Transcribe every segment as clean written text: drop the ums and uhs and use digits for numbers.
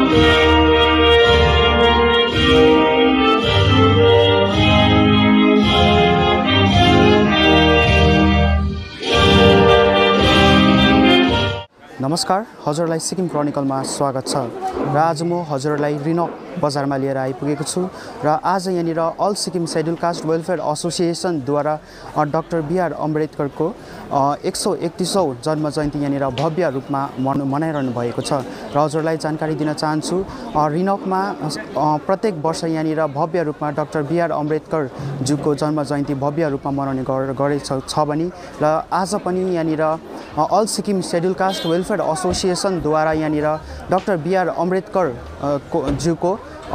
नमस्कार, हजुरलाई सिक्किम क्रोनिकलमा स्वागत छ र आज म हजुरलाई रिनक बजारमा लिएर आइपुगेको छु र आज यहाँनिर all Sikkim schedule caste welfare एसोसिएसनद्वारा डाक्टर बिआर अम्बेडकरको 131औं जन्म जयन्ती यहाँनिर भव्य रूपमा मनाइरहनु भएको छ र हजुरलाई जानकारी दिन चाहन्छु। रिनकमा प्रत्येक वर्ष यहाँनिर भव्य रूपमा डाक्टर बिआर अम्बेडकर ज्यूको जन्म जयन्ती भव्य रूपमा मनाउने गरेछ भने र आज पनि यहाँनिर all Sikkim schedule caste welfare एसोसिएसनद्वारा यहाँनिर डाक्टर बिआर अम्बेडकर ज्यूको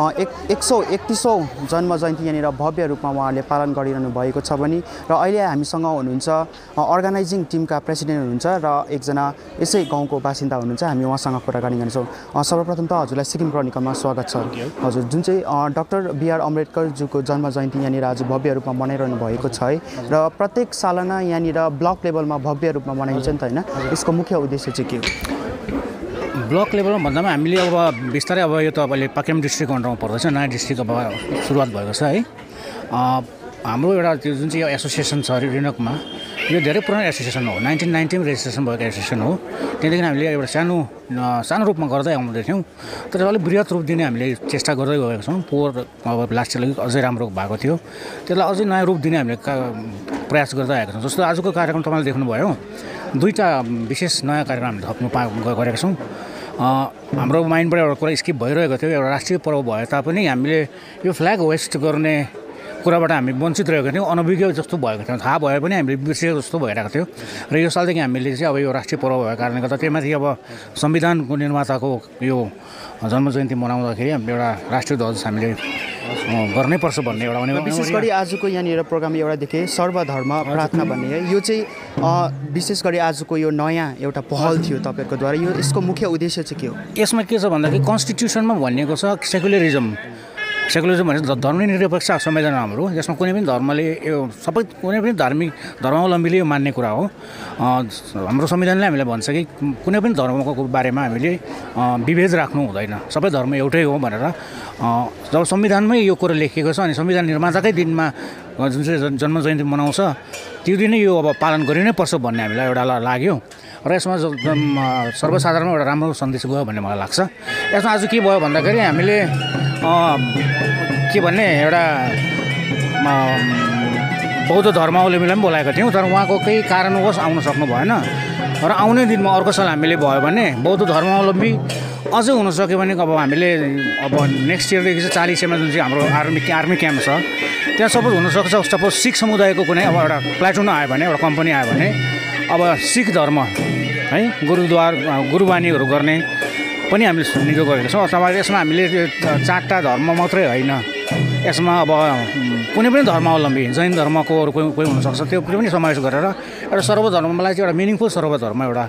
131औं जन्म जयन्ती यहाँनिर भव्य रूपमा उहाँले पालन गरिरहनु भएको छ भने र अहिले हामीसँग हुनुहुन्छ अर्गनाइजिङ टिमका प्रेसिडेन्ट हुनुहुन्छ र एकजना यसै गाउँको बासिन्दा हुनुहुन्छ। हामी उहाँसँग कुराकानी गर्छौँ। सर्वप्रथम त हजुरलाई सिक्किम क्रोनिकलमा स्वागत छ। हजुर, जुन चाहिँ डाक्टर बिआर अम्बेडकर ज्यूको जन्म जयन्ती यहाँनिर आज भव्य रूपमा मनाइरहनु भएको छ है र प्रत्येक सालना यहाँनिर ब्लक लेभलमा भव्य रूपमा मनाइन्छ नि त होइन, यसको मुख्य उद्देश्य चाहिँ के हो? ब्लक लेभलमा भन्दामा हामीले अब बिस्तारै अब यो त अहिले पाक्योङ डिस्ट्रिक्ट अन्डरमा पर्दछ, नयाँ डिस्ट्रिक्ट अब सुरुवात भएको छ है। हाम्रो एउटा त्यो जुन चाहिँ यो एसोसिएसन छ रिनकमा, यो धेरै पुरानो एसोसिएसन हो, 1990 मा रेजिस्ट्रेसन भएको एसोसिएसन हो। त्यहाँदेखि हामीले एउटा सानो रूपमा गर्दै आउँदै थियौँ, तर अलिक बृहत रूप दिने हामीले चेष्टा गर्दै गएका छौँ। पोहोर अब लास्ट इयरले अझै राम्रो भएको थियो, त्यसलाई अझै नयाँ रूप दिने हामीले प्रयास गर्दै आएका छौँ। जस्तो आजको कार्यक्रम तपाईँले देख्नुभयो, दुईवटा विशेष नयाँ कार्यक्रम हामीले थप्नु गरेका छौँ। हाम्रो माइन्डबाट एउटा कुरा स्किप भइरहेको थियो, एउटा राष्ट्रिय पर्व भए तापनि हामीले यो फ्ल्याग होइस्ट गर्ने कुराबाट हामी वञ्चित रहेको थियौँ, अनभिज्ञ जस्तो भएको थियो, थाहा भए पनि हामीले बिर्सेको जस्तो भइरहेको थियो। र यो सालदेखि हामीले चाहिँ अब यो राष्ट्रिय पर्व भएको कारणले गर्दा त्यहीमाथि अब संविधानको निर्माताको यो जन्म जयन्ती मनाउँदाखेरि हामीले एउटा राष्ट्रिय ध्वज हामीले गर्नै पर्छ भन्ने एउटा विशेष गरी आजको यहाँनिर प्रोग्राम एउटा देखेँ सर्वधर्म प्रार्थना भन्ने है, यो चाहिँ विशेष गरी आजको यो नयाँ एउटा पहल थियो तपाईँहरूकोद्वारा, यो यसको मुख्य उद्देश्य चाहिँ के हो? यसमा के छ भन्दाखेरि कन्स्टिट्युसनमा भनिएको छ सेकुलरिजम भने धर्मनिरपेक्ष संविधान हाम्रो, यसमा कुनै पनि धर्मले यो सबै कुनै पनि धर्मावलम्बीले यो मान्ने कुरा हो। हाम्रो संविधानले हामीलाई भन्छ कि कुनै पनि धर्मको बारेमा हामीले विभेद राख्नु हुँदैन, सबै धर्म एउटै हो भनेर। जब संविधानमै यो कुरा लेखिएको छ अनि संविधान निर्माताकै दिनमा जुन चाहिँ जन्म जयन्ती मनाउँछ त्यो दिनै यो अब पालन गरिनै पर्छ भन्ने हामीलाई एउटा लाग्यो र यसमा सर्वसाधारणमा एउटा राम्रो सन्देश गयो भन्ने मलाई लाग्छ। यसमा आज के भयो भन्दाखेरि हामीले के भन्ने एउटा बौद्ध धर्मावलम्बीलाई पनि बोलाएको थियौँ, तर उहाँको केही कारणवश आउन सक्नु भएन र आउने दिनमा अर्को साल हामीले भयो भने बौद्ध धर्मावलम्बी अझै हुनसक्यो भने अब हामीले अब नेक्स्ट इयरदेखि चाहिँ 40 मा जुन चाहिँ हाम्रो आर्मी क्याम्प छ त्यहाँ सपोज हुनसक्छ, सपोज सिख समुदायको कुनै अब एउटा प्लाटुन आयो भने, एउटा कम्पनी आयो भने अब सिख धर्म है गुरुबानीहरू गर्ने पनि हामीले नियोग गरेका छौँ। अथवा यसमा हामीले 4टा धर्म मात्रै होइन, यसमा अब कुनै पनि धर्मावलम्बी जैन धर्मको कोही हुनसक्छ, त्यो पनि समावेश गरेर एउटा सर्वधर्मलाई चाहिँ एउटा मिनिङफुल सर्वधर्म एउटा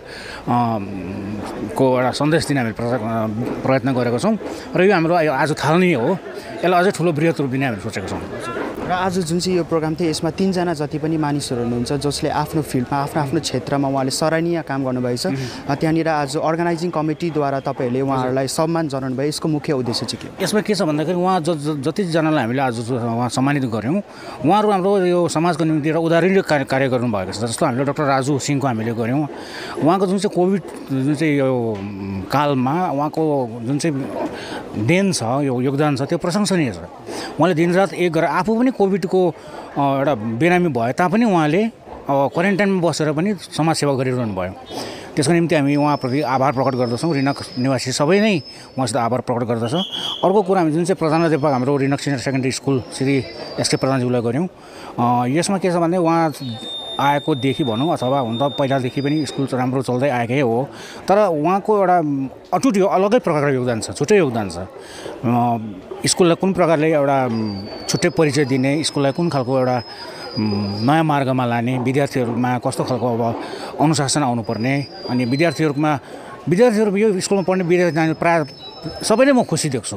को एउटा सन्देश दिने हामीले प्रयत्न गरेका छौँ र यो हाम्रो आज थाल्ने हो, यसलाई अझै ठुलो बृहत रूप दिने हामीले सोचेका छौँ। र आज जुन चाहिँ यो प्रोग्राम थियो यसमा 3 जना जति पनि मानिसहरू हुनुहुन्छ जसले आफ्नो फिल्डमा आफ्नो क्षेत्रमा उहाँले सराहनीय काम गर्नुभएको छ। त्यहाँनिर आज अर्गनाइजिङ कमिटीद्वारा तपाईँहरूले उहाँहरूलाई सम्मान जनाउनु भयो, यसको मुख्य उद्देश्य चाहिँ के हो? यसमा के छ भन्दाखेरि उहाँ जतिजनालाई हामीले आज उहाँ सम्मानित गऱ्यौँ, उहाँहरू हाम्रो यो समाजको निम्ति एउटा उदाहरणीय कार्य गर्नुभएको छ। जस्तो हामीले डाक्टर राजु सिंहको हामीले गऱ्यौँ, उहाँको जुन चाहिँ कोभिड जुन चाहिँ यो कालमा उहाँको जुन चाहिँ देन छ, यो योगदान छ, त्यो प्रशंसनीय छ। उहाँले दिनरात एक गरेर आफू पनि कोभिडको एउटा बिरामी भए तापनि उहाँले क्वारेन्टाइनमा बसेर पनि समाजसेवा गरिरहनु भयो। त्यसको निम्ति हामी उहाँप्रति आभार प्रकट गर्दछौँ। रिनक निवासी सबै नै उहाँसित आभार प्रकट गर्दछ। अर्को कुरा हामी जुन चाहिँ प्रधानाध्यापक हाम्रो Rhenock senior secondary school Shri SK प्रधानज्यूलाई गऱ्यौँ, यसमा के छ भने उहाँ आएकोदेखि भनौँ अथवा हुन त पहिलादेखि पनि स्कुल राम्रो चल्दै आएकै हो, तर उहाँको एउटा अटुट यो अलगै प्रकारको योगदान छ, छुट्टै योगदान छ। स्कुललाई कुन प्रकारले एउटा छुट्टै परिचय दिने, स्कुललाई कुन खालको एउटा नयाँ मार्गमा लाने, विद्यार्थीहरूमा कस्तो खालको अब अनुशासन आउनुपर्ने, अनि विद्यार्थीहरू यो स्कुलमा पढ्ने विद्यार्थी प्रायः सबै नै म खुसी देख्छु।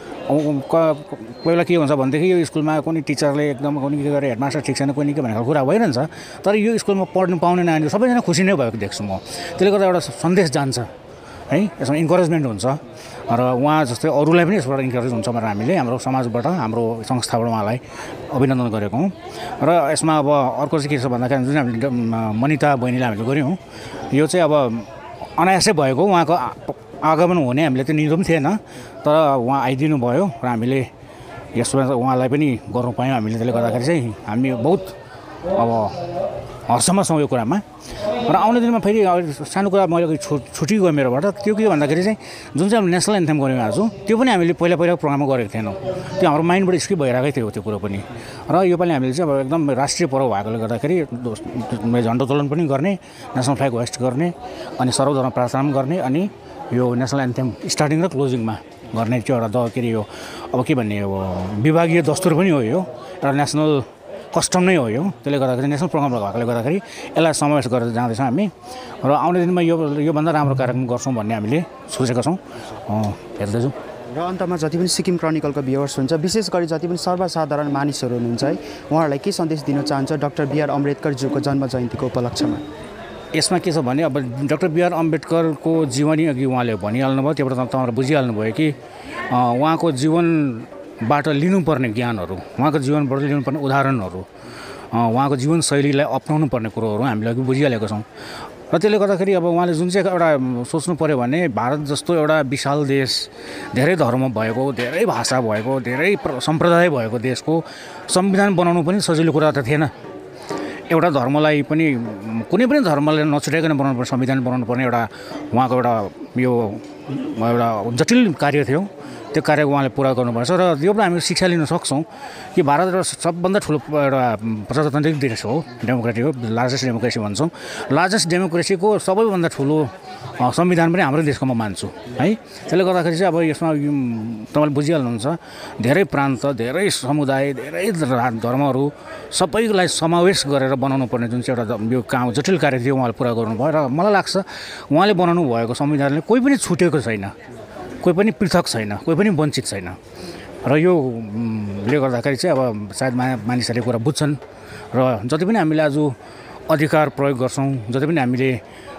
कोही बेला के हुन्छ भनेदेखि यो स्कुलमा कुनै टिचरले एकदम कुनै के गरेर हेडमास्टर ठिक छैन, कुनै के भनेर कुरा भइरहन्छ, तर यो स्कुलमा पढ्नु पाउने नानीहरू सबैजना खुसी नै भएको देख्छु म। त्यसले गर्दा एउटा सन्देश जान्छ है यसमा इन्करेजमेन्ट हुन्छ र उहाँ जस्तै अरूलाई पनि यसबाट इन्करेज हुन्छ भनेर हामीले हाम्रो समाजबाट हाम्रो संस्थाबाट उहाँलाई अभिनन्दन गरेको हौँ र यसमा अब अर्को चाहिँ के छ भन्दाखेरि जुन हामीले मनिता बहिनीलाई हामीले गऱ्यौँ यो चाहिँ अब अनायासै भएको उहाँको आगमन हुने हामीले त्यो नियम थिएन तर उहाँ आइदिनु भयो र हामीले यसमा उहाँलाई पनि गर्नु पायौँ हामीले त्यसले गर्दाखेरि चाहिँ हामी बहुत अब हर्षमा छौँ यो कुरामा र आउने दिनमा फेरि सानो कुरा मैले छुट्टी गयो मेरोबाट त्यो के भन्दाखेरि चाहिँ जुन चाहिँ हामीले नेसनल एन्थेम गऱ्यौँ आज त्यो पनि हामीले पहिला प्रोग्राममा गरेको थिएनौँ त्यो हाम्रो माइन्डबाट स्किप भइरहेकै थियो त्यो कुरो पनि र योपालि हामीले चाहिँ अब एकदम राष्ट्रिय पर्व भएकोले गर्दाखेरि झन्डोत्तोलन पनि गर्ने नेसनल फ्ल्याग होइस्ट गर्ने अनि सर्वधर्म प्रार्थना गर्ने अनि यो नेसनल एन्थेम स्टार्टिङ र क्लोजिङमा गर्ने त्यो एउटा के अरे यो अब के भन्ने अब विभागीय दस्तुर पनि हो यो एउटा नेसनल कस्टम नै हो यो त्यसले गर्दाखेरि नेसनल प्रोग्राम भएकोले गर्दाखेरि यसलाई समावेश गरेर जाँदैछौँ हामी र आउने दिनमा योभन्दा राम्रो कार्यक्रम गर्छौँ भन्ने हामीले सोचेका छौँ हेर्दैछौँ र अन्तमा जति पनि सिक्किम क्रोनिकलको भ्युअर्स हुन्छ विशेष गरी जति पनि सर्वसाधारण मानिसहरू हुनुहुन्छ है उहाँहरूलाई के सन्देश दिन चाहन्छ डाक्टर बिआर अम्बेडकरज्यूको जन्म जयन्तीको उपलक्ष्यमा यसमा के छ भने अब डाक्टर बिआर अम्बेडकरको जीवनी अघि उहाँले भनिहाल्नु भयो त्योबाट तपाईँहरू बुझिहाल्नु भयो कि उहाँको जीवनबाट लिनुपर्ने ज्ञानहरू उहाँको जीवनबाट लिनुपर्ने उदाहरणहरू उहाँको जीवनशैलीलाई अप्नाउनु पर्ने कुरोहरू हामीले अघि बुझिहालेको छौँ र त्यसले गर्दाखेरि अब उहाँले जुन चाहिँ एउटा सोच्नु पऱ्यो भने भारत जस्तो एउटा विशाल देश धेरै धर्म भएको धेरै भाषा भएको धेरै सम्प्रदाय भएको देशको संविधान बनाउनु पनि सजिलो कुरा त थिएन एउटा धर्मलाई पनि कुनै पनि धर्मलाई नछुटाइकन बनाउनु पर्ने संविधान बनाउनु पर्ने एउटा उहाँको एउटा यो एउटा जटिल कार्य थियो त्यो कार्य उहाँले पुरा गर्नुपर्छ र योबाट हामी शिक्षा लिन सक्छौँ कि भारत एउटा सबभन्दा ठुलो एउटा प्रजातान्त्रिक देश हो डेमोक्रेटिक हो लार्जेस्ट डेमोक्रेसी भन्छौँ लार्जेस्ट डेमोक्रेसीको सबैभन्दा ठुलो संविधान पनि हाम्रो देशको म मान्छु है त्यसले गर्दाखेरि चाहिँ अब यसमा तपाईँले बुझिहाल्नुहुन्छ धेरै प्रान्त धेरै समुदाय धेरै धर्महरू सबैलाई समावेश गरेर बनाउनु पर्ने जुन चाहिँ एउटा यो काम जटिल कार्य थियो उहाँले पुरा गर्नुभयो र मलाई लाग्छ उहाँले बनाउनु भएको संविधानले कोही पनि छुटेको छैन कोही पनि पृथक छैन कोही पनि वञ्चित छैन र योले गर्दाखेरि चाहिँ अब सायद मानिसहरूले कुरा बुझ्छन् र जति पनि हामीले आज अधिकार प्रयोग गर्छौँ जति पनि हामीले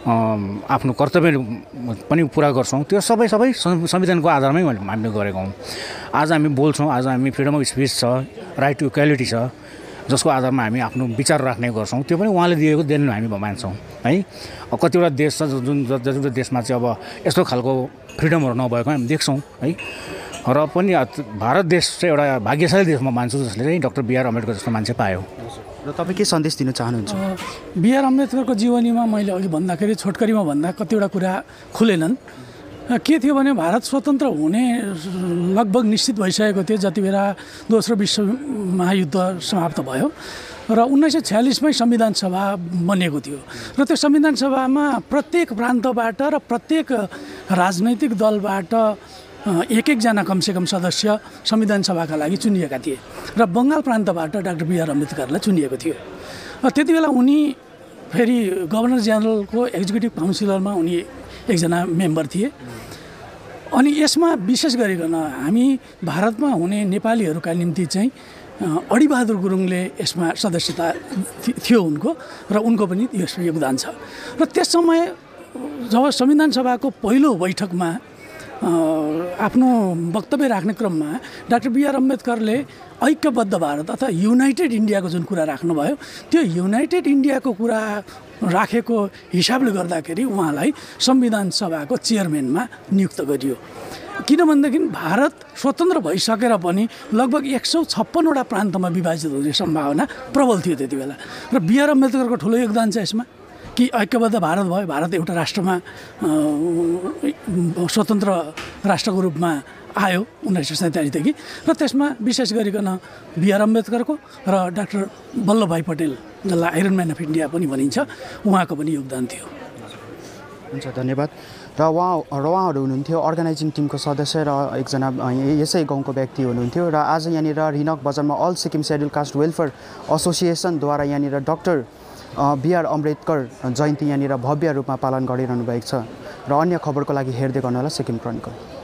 आफ्नो कर्तव्य पनि पुरा गर्छौँ त्यो सबै संविधानको आधारमै हामीले गरेका हौँ आज हामी बोल्छौँ आज हामी फ्रिडम अफ स्पिच छ राइट टु इक्वालिटी छ जसको आधारमा हामी आफ्नो विचार राख्ने गर्छौँ त्यो पनि उहाँले दिएको देन हामी मान्छौँ है कतिवटा देश छ जुन जतिवटा देशमा चाहिँ अब यस्तो खालको फ्रिडमहरू नभएको हामी देख्छौँ है र पनि भारत देश चाहिँ एउटा भाग्यशाली देश म मान्छु जसले चाहिँ डाक्टर बिआर अम्बेडकर जस्तो मान्छे पायो र तपाईँ के सन्देश दिन चाहनुहुन्छ बिआर अम्बेडकरको जीवनीमा मैले अघि भन्दाखेरि छोटकरीमा भन्दा कतिवटा कुरा खुलेनन् के थियो भने भारत स्वतन्त्र हुने लगभग निश्चित भइसकेको थियो जति बेला दोस्रो विश्व महायुद्ध समाप्त भयो र 1946मै संविधान सभा बनेको थियो र त्यो संविधान सभामा प्रत्येक प्रान्तबाट र प्रत्येक राजनैतिक दलबाट एकजना कमसेकम सदस्य संविधान सभाका लागि चुनिएका थिए र बङ्गाल प्रान्तबाट डाक्टर बिआर अम्बेडकरलाई चुनिएको थियो त्यति बेला उनी फेरि गभर्नर जेनरलको एक्जिक्युटिभ काउन्सिलरमा उनी एकजना मेम्बर थिए अनि यसमा विशेष गरिकन हामी भारतमा हुने नेपालीहरूका निम्ति चाहिँ अडिबहादुर गुरुङले यसमा सदस्यता थियो उनको र उनको पनि यसमा योगदान छ र त्यस समय जब संविधान सभाको पहिलो बैठकमा आफ्नो वक्तव्य राख्ने क्रममा डाक्टर बिआर अम्बेडकरले ऐक्यबद्ध भारत अथवा युनाइटेड इन्डियाको जुन कुरा राख्नुभयो त्यो युनाइटेड इन्डियाको कुरा राखेको हिसाबले गर्दाखेरि उहाँलाई संविधान सभाको चेयरम्यानमा नियुक्त गरियो किनभनेदेखि भारत स्वतन्त्र भइसकेर पनि लगभग 156वटा प्रान्तमा विभाजित हुने सम्भावना प्रबल थियो त्यति बेला र बिआर अम्बेडकरको ठुलो योगदान छ यसमा कि ऐक्यबद्ध भारत भयो भारत एउटा राष्ट्रमा स्वतन्त्र राष्ट्रको रूपमा आयो 1947देखि र त्यसमा विशेष गरिकन बिआर अम्बेडकरको र डाक्टर वल्लभभाइ पटेल जसलाई आइरन म्यान अफ इन्डिया पनि भनिन्छ उहाँको पनि योगदान थियो हुन्छ धन्यवाद र उहाँहरू हुनुहुन्थ्यो अर्गनाइजिङ टिमको सदस्य र एकजना यसै गाउँको व्यक्ति हुनुहुन्थ्यो र आज यहाँनिर रिनक बजारमा all Sikkim schedule caste welfare एसोसिएसनद्वारा यहाँनिर डाक्टर बिआर अम्बेडकर जयन्ती यहाँनिर भव्य रूपमा पालन गरिरहनु भएको छ र अन्य खबरको लागि हेर्दै गर्नुहोला सिक्किम क्रोनिकल।